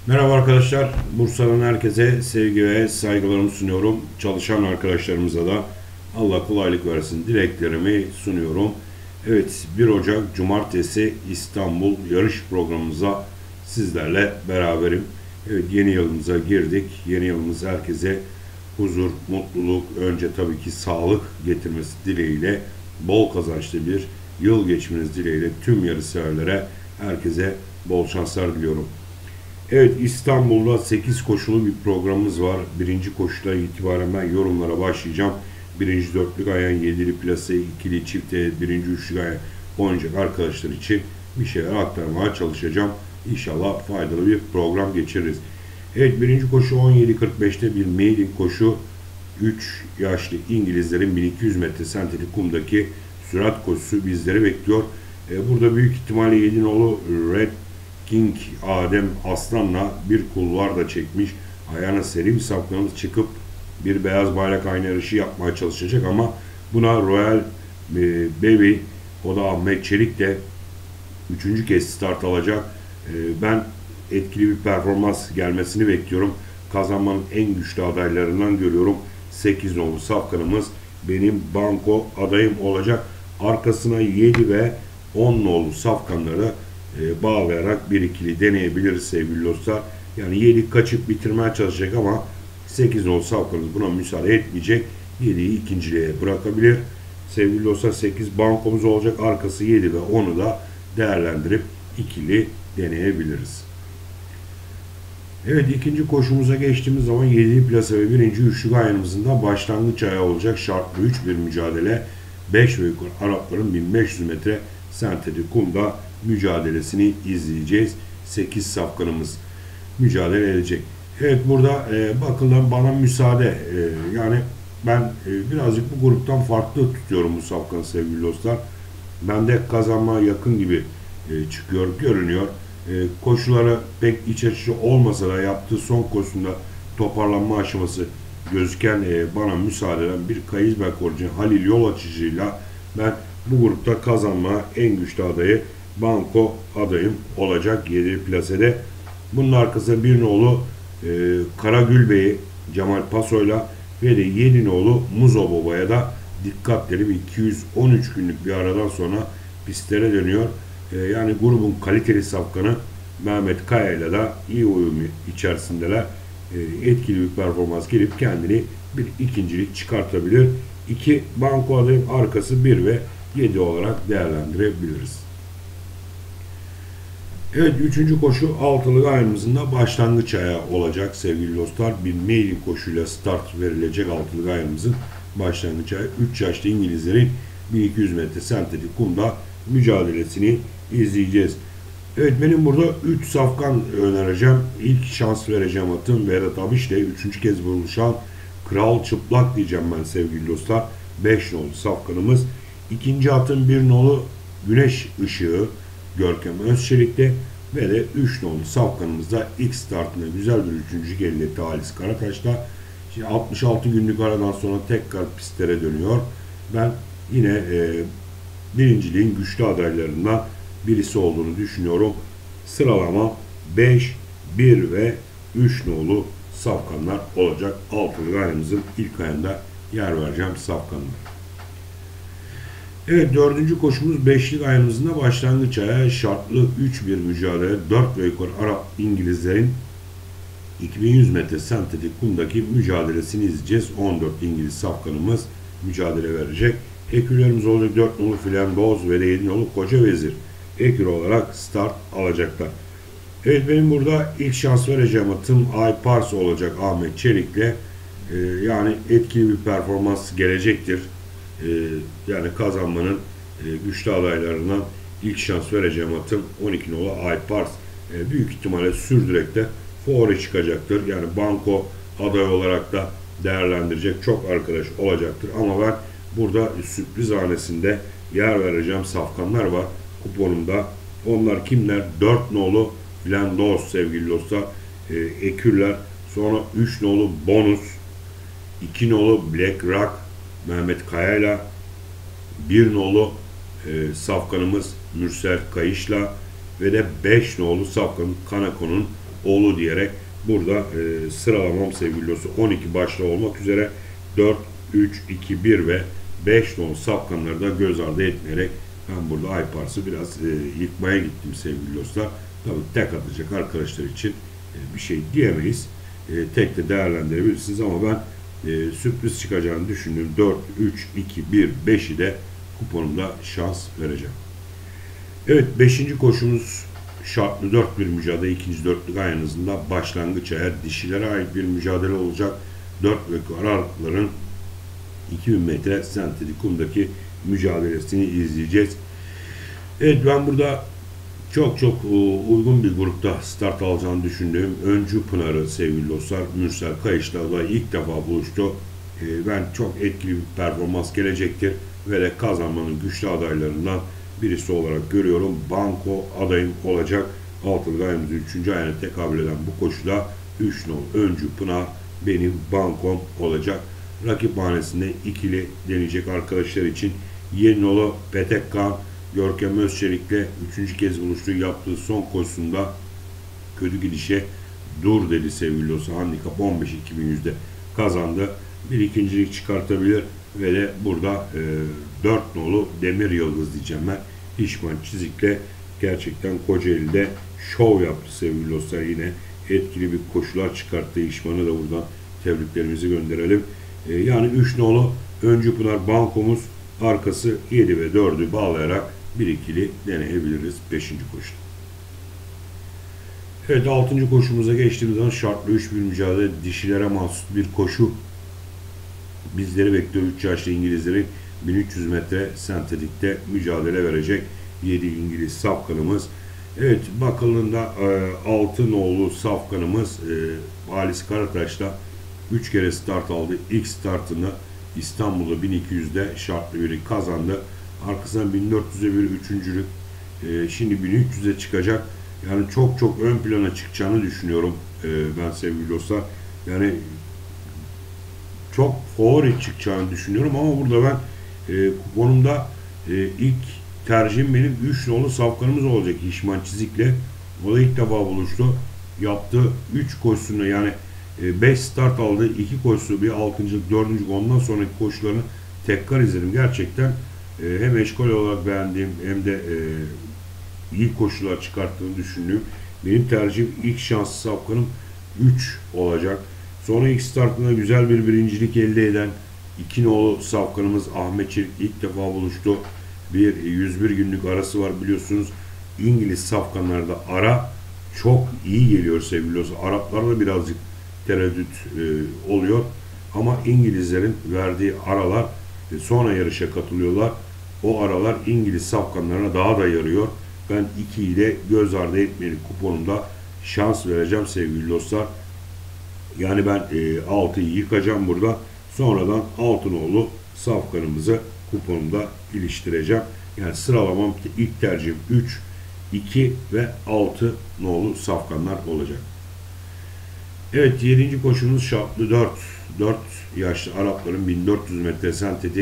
Merhaba arkadaşlar. Bursa'nın herkese sevgi ve saygılarımı sunuyorum. Çalışan arkadaşlarımıza da Allah kolaylık versin dileklerimi sunuyorum. Evet, 1 Ocak Cumartesi İstanbul yarış programımıza sizlerle beraberim. Evet, yeni yılımıza girdik. Yeni yılımız herkese huzur, mutluluk, önce tabii ki sağlık getirmesi dileğiyle, bol kazançlı bir yıl geçmeniz dileğiyle tüm yarış severlere herkese bol şanslar diliyorum. Evet, İstanbul'da 8 koşulu bir programımız var. Birinci koşuda itibaren ben yorumlara başlayacağım. Birinci dörtlük ayağın 7'li plase, ikili çifte, birinci üçlük ayağın oynayacak arkadaşlar için bir şeyler aktarmaya çalışacağım. İnşallah faydalı bir program geçiririz. Evet, birinci koşu 17.45'te bir maiden koşu. 3 yaşlı İngilizlerin 1200 metre sentetik kumdaki sürat koşusu bizleri bekliyor. Burada büyük ihtimalle 7 nolu Red King Adem Aslan'la bir kulvar da çekmiş. Ayağına seri bir sapkınımız çıkıp bir beyaz bayrak aynı yarışı yapmaya çalışacak ama buna Royal Baby, o da Ahmet Çelik de 3. kez start alacak. Ben etkili bir performans gelmesini bekliyorum. Kazanmanın en güçlü adaylarından görüyorum. 8 nolu safkanımız benim banko adayım olacak. Arkasına 7 ve 10 nolu safkanları bağlayarak bir ikili deneyebiliriz sevgili dostlar. Yani 7 kaçıp bitirmeye çalışacak ama 8 nolu safkanımız buna müsaade etmeyecek. 7'yi ikinciliğe bırakabilir. Sevgili dostlar, 8 bankomuz olacak. Arkası 7 ve 10'u da değerlendirip ikili deneyebiliriz. Evet, ikinci koşumuza geçtiğimiz zaman 7'li plase ve birinci üçlük ayağımızın da başlangıç ayağı olacak. Şartlı 3 bir mücadele. 5 ve yukarı Arapların 1500 metre sentetik kumda mücadelesini izleyeceğiz. 8 safkanımız mücadele edecek. Evet, burada bakılan bana müsaade. Yani ben birazcık bu gruptan farklı tutuyorum bu safkanı sevgili dostlar. Bende kazanma yakın gibi çıkıyor, görünüyor. Koşuları pek iç açıcı olmasa da yaptığı son koşusunda toparlanma aşaması gözüken, bana müsaade eden bir Kayızberk orijinali Halil Yol Açıcı'yla ben bu grupta kazanma en güçlü adayı, banko adayım olacak 7 plasede. Bunun arkasında bir nolu Karagül Bey'i Cemal Paso'yla ve de 7 nolu Muzo Baba'ya da dikkatleri 213 günlük bir aradan sonra pistlere dönüyor. Yani grubun kaliteli safkanı Mehmet Kaya'yla da iyi uyum içerisindeler. Etkili bir performans gelip kendini bir ikincilik çıkartabilir. 2 banko adayım, arkası 1 ve 7 olarak değerlendirebiliriz. Evet, 3. koşu altılı ayağımızın da başlangıç ayağı olacak sevgili dostlar. Bir maiden koşuyla start verilecek altılı ayağımızın başlangıç ayağı. 3 yaşlı İngilizlerin 1200 metre sentetik kumda mücadelesini izleyeceğiz. Evet, benim burada 3 safkan önereceğim. İlk şans vereceğim atım Vedat Abiş ile 3. kez buluşan Kral Çıplak diyeceğim ben sevgili dostlar. 5 nolu safkanımız. İkinci atım 1 nolu Güneş Işığı Görkem Özçelik'te ve de 3 nolu safkanımızda ilk startında güzel bir 3. geldi Halis Karataş'ta. Şimdi 66 günlük aradan sonra tekrar pistlere dönüyor. Ben yine birinciliğin güçlü adaylarından birisi olduğunu düşünüyorum. Sıralama 5, 1 ve 3 nolu safkanlar olacak. Altılı ayağımızın ilk ayında yer vereceğim safkanlar. Evet, 4. koşumuz 5'lik ayağımızın da başlangıç ayağı. Şartlı 3-1 mücadele. 4 ve yukarı Arap İngilizlerin 2100 metre sentetik kumdaki mücadelesini izleyeceğiz. 14 İngiliz safkanımız mücadele verecek. Ekürlerimiz olacak 4 nolu Flamboz ve 7 nolu Koca Vezir. Ekür olarak start alacaklar. Evet, benim burada ilk şans vereceğim atım iPars olacak Ahmet Çelik'le. Yani etkili bir performans gelecektir. Yani kazanmanın güçlü adaylarından ilk şans vereceğim atım 12 nolu iPars. Büyük ihtimalle sürdürekte favori çıkacaktır. Yani banko aday olarak da değerlendirecek çok arkadaş olacaktır. Ama ben burada sürpriz hanesinde yer vereceğim safkanlar var kuponumda. Onlar kimler? 4 nolu Flandos sevgili dostlar. Ekürler. Sonra 3 nolu Bonus. 2 nolu Black Rock Mehmet Kaya'yla. 1 nolu safkanımız Mürsel Kayış'la ve de 5 nolu safkanın Kanako'nun oğlu diyerek burada sıralamam sevgili dostlar. 12 başta olmak üzere 4, 3, 2, 1 ve 5 nolu safkanları da göz ardı etmeyerek ben burada Aypars'ı biraz yıkmaya gittim sevgili dostlar. Tabii tek atacak arkadaşlar için bir şey diyemeyiz. Tek de değerlendirebilirsiniz ama ben sürpriz çıkacağını düşündüğüm 4, 3, 2, 1, 5'i de kuponumda şans vereceğim. Evet, 5. koşumuz şartlı 4 bir mücadele. İkinci dörtlük ayağınızda başlangıç eğer dişilere ait bir mücadele olacak. 4 ve aralıkların 2000 metre sentetik kumdaki mücadelesini izleyeceğiz. Evet, ben burada çok uygun bir grupta start alacağını düşündüğüm Öncü Pınar'ı sevgili dostlar Mürsel Kayışlar'la ilk defa buluştu. Ben çok etkili bir performans gelecektir ve de kazanmanın güçlü adaylarından birisi olarak görüyorum. Banko adayım olacak. Altılı ayımızın 3. ayağına tekabül eden bu koşuda 3 nol Öncü Pınar benim bankom olacak. Rakip hanesinde ikili deneyecek arkadaşlar için yeni nolu Petekkan Görkem Özçelik'le 3. kez buluştuğu yaptığı son koşusunda kötü gidişe dur dedi sevgili dostlar. Handikap 15-2100'de kazandı. Bir ikincilik çıkartabilir ve de burada 4 nolu Demir Yıldız diyeceğim ben. İşman Çizik'le gerçekten Kocaeli'de şov yaptı sevgili dostlar. Yine etkili bir koşular çıkarttı. İşman'ı da buradan tebriklerimizi gönderelim. Yani 3 nolu Öncü Pınar bankomuz, arkası 7 ve 4'ü bağlayarak bir ikili deneyebiliriz 5. koşuda. Evet, 6. koşumuza geçtiğimiz zaman şartlı 3 bir mücadele, dişilere mahsus bir koşu bizleri bekliyor. 3 yaşlı İngilizlerin 1300 metre sentetikte mücadele verecek 7 İngiliz safkanımız. Evet, bakıldığında 6 nolu safkanımız Halis Karataş'ta 3 kere start aldı. İlk startını İstanbul'da 1200'de şartlı biri kazandı. Arkasından 1400'e bir üçüncülük. Şimdi 1300'e çıkacak. Yani çok ön plana çıkacağını düşünüyorum ben sevgili dostlar. Yani çok favori çıkacağını düşünüyorum ama burada ben kuponumda ilk tercihim benim 3 nolu safkanımız olacak İşman Çizik'le. O da ilk defa buluştu. Yaptığı 3 koşusunu yani 5 start aldı. 2 koşusu, bir 6. 4. ondan sonraki koşularını tekrar izledim. Gerçekten hem eşkol olarak beğendiğim hem de iyi koşular çıkarttığını düşündüğüm benim tercihim ilk şanslı safkanım 3 olacak. Sonra ilk startında güzel bir birincilik elde eden 2 nolu safkanımız Ahmet Çelik ilk defa buluştu. Bir 101 günlük arası var biliyorsunuz. İngiliz safkanlarda ara çok iyi geliyor sevgili dostlar. Araplarda birazcık tereddüt oluyor. Ama İngilizlerin verdiği aralar sonra yarışa katılıyorlar. O aralar İngiliz safkanlarına daha da yarıyor. Ben 2'yi de göz ardı etmeyeli kuponumda şans vereceğim sevgili dostlar. Yani ben 6'yı yıkacağım burada. Sonradan Altınoğlu safkanımızı kuponumda iliştireceğim. Yani sıralamam ilk tercihim 3, 2 ve 6 nolu safkanlar olacak. Evet, 7. koşumuz şartlı 4. 4 yaşlı Arapların 1400 metre sentetik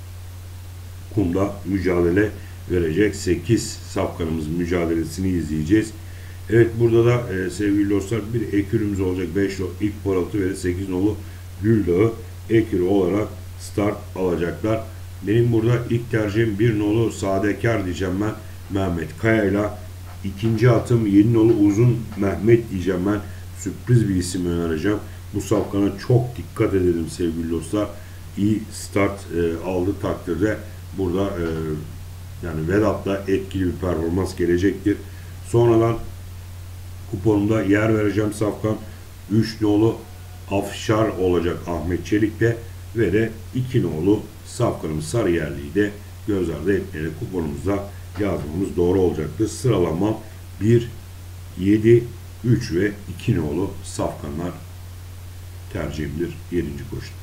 kumda mücadele verecek 8 safkanımızın mücadelesini izleyeceğiz. Evet, burada da sevgili dostlar bir ekürümüz olacak. 5 nolu ilk paraltı ve 8 nolu Güldağı ekürü olarak start alacaklar. Benim burada ilk tercihim 1 nolu Sadekar diyeceğim ben. Mehmet Kaya'yla. İkinci atım 7 nolu Uzun Mehmet diyeceğim ben. Sürpriz bir isim önereceğim. Bu safkana çok dikkat edelim sevgili dostlar. İyi start aldı takdirde burada yani Vedat'la etkili bir performans gelecektir. Sonradan kuponumda yer vereceğim safkan 3 nolu Afşar olacak Ahmet Çelik'te ve de 2 nolu safkanımız Sarıyerli'yi de göz ardı etmeyerek kuponumuzda yazmamız doğru olacaktır. Sıralamam 1, 7, 3 ve 2 nolu safkanlar tercihimdir 7. koşuda.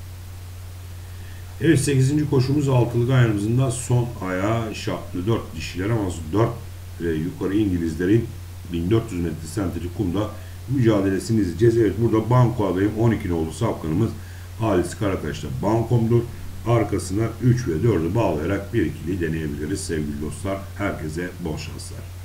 Evet, 8. koşumuz altılı ayağımızın da son ayağı şartlı 4 dişiler ama 4 ve yukarı İngilizlerin 1400 metre sentetik kumda mücadelesini izleyeceğiz. Evet, burada banko adayım 12 nolu safkanımız Halis Karataş'ta bankomdur. Arkasına 3 ve 4'ü bağlayarak bir ikili deneyebiliriz sevgili dostlar. Herkese bol şanslar.